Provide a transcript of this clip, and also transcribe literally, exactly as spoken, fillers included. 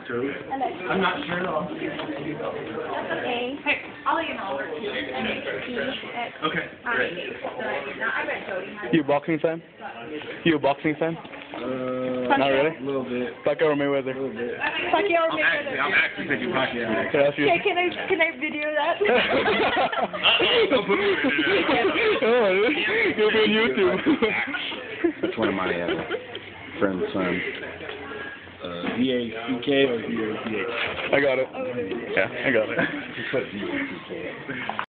Two. I'm not sure though. A. Hey, I'll let you know. Okay, great. You a boxing fan? You a boxing fan? Uh, Not really? A little bit. Pacquiao or Mayweather? A little bit. Pacquiao or I'm actually, I'm Mayweather? actually thinking Pacquiao. Can I ask you? Okay, can I can I video that? Don't put me in it. Oh, you'll be on YouTube. Which one of my uh, friend's son? Uh, D A C K or D A C H? I got it. Yeah, I got it. Just put D A C K.